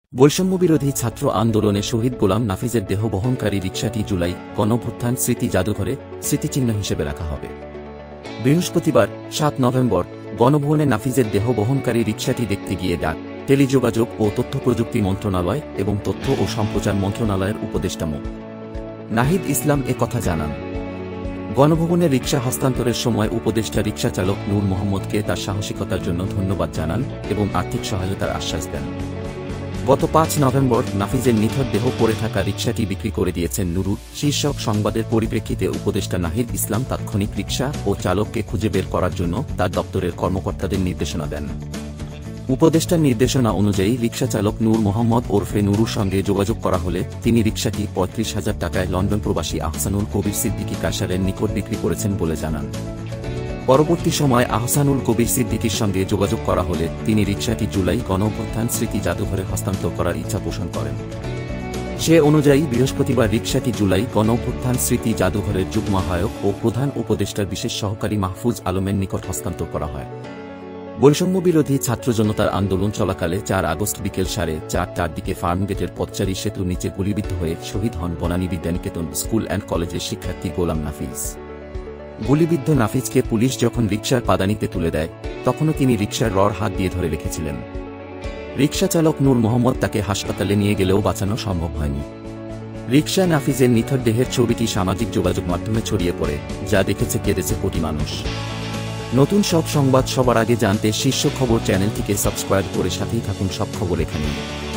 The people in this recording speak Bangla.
বৈষম্যবিরোধী ছাত্র আন্দোলনে শহীদ গোলাম নাফিজের দেহ বহনকারী রিকশাটি জুলাই গণঅভ্যুত্থান স্মৃতি জাদুঘরে স্মৃতিচিহ্ন হিসেবে রাখা হবে। বৃহস্পতিবার ৭ নভেম্বর গণভবনে নাফিজের দেহ বহনকারী রিকশাটি দেখতে গিয়ে ডাক, টেলিযোগাযোগ ও তথ্য প্রযুক্তি মন্ত্রণালয় এবং তথ্য ও সম্প্রচার মন্ত্রণালয়ের উপদেষ্টা মো. নাহিদ ইসলাম কথা জানান। গণভবনে রিকশা হস্তান্তরের সময় উপদেষ্টা রিকশা চালক নূর মোহাম্মদকে তার সাহসিকতার জন্য ধন্যবাদ জানান এবং আর্থিক সহায়তার আশ্বাস দেন। গত ৫ নভেম্বর নাফিজের নিথর দেহ পড়ে থাকা রিকশাটি বিক্রি করে দিয়েছেন নুরুর শীর্ষক সংবাদের পরিপ্রেক্ষিতে উপদেষ্টা নাহিদ ইসলাম তাৎক্ষণিক রিকশা ও চালককে খুঁজে বের করার জন্য তার দপ্তরের কর্মকর্তাদের নির্দেশনা দেন। উপদেষ্টার নির্দেশনা অনুযায়ী রিকশা চালক নূর মোহাম্মদ ওরফে নুরুর সঙ্গে যোগাযোগ করা হলে তিনি রিকশাটি ৩৫,০০০ টাকায় লন্ডন প্রবাসী আহসানুল কবির সিদ্দিকী কাশারের নিকট বিক্রি করেছেন বলে জানান। পরবর্তী সময় আহসানুল কবির সিদ্দিকীর সঙ্গে যোগাযোগ করা হলে তিনি রিকশাটি জুলাই গণঅভ্যুত্থান স্মৃতি জাদুঘরে হস্তান্তর করার ইচ্ছা পোষণ করেন। সে অনুযায়ী বৃহস্পতিবার রিকশাটি জুলাই গণঅভ্যুত্থান স্মৃতি জাদুঘরের যুগ্ম আহ্বায়ক ও প্রধান উপদেষ্টার বিশেষ সহকারী মাহফুজ আলমের নিকট হস্তান্তর করা হয়। বৈষম্যবিরোধী ছাত্র জনতার আন্দোলন চলাকালে ৪ আগস্ট বিকেল ৪:৩০টার দিকে ফার্মগেটের পথচারী সেতুর নিচে গুলিবিদ্ধ হয়ে শহীদ হন বনানী বিদ্যানিকেতন স্কুল অ্যান্ড কলেজের শিক্ষার্থী গোলাম নাফিজ। গুলিবিদ্ধ নাফিজকে পুলিশ যখন রিকশার পাদানিতে তুলে দেয় তখনও তিনি রিকশার রড হাত দিয়ে ধরে রেখেছিলেন। রিকশা চালক নূর মোহাম্মদ তাকে হাসপাতালে নিয়ে গেলেও বাঁচানো সম্ভব হয়নি। রিকশা নাফিজের নিথর দেহের ছবিটি সামাজিক যোগাযোগ মাধ্যমে ছড়িয়ে পড়ে, যা দেখেছে কেঁদেছে কোটি মানুষ। নতুন সব সংবাদ সবার আগে জানতে শীর্ষ খবর চ্যানেলটিকে সাবস্ক্রাইব করে সাথেই থাকুন। সব খবর এখানেই।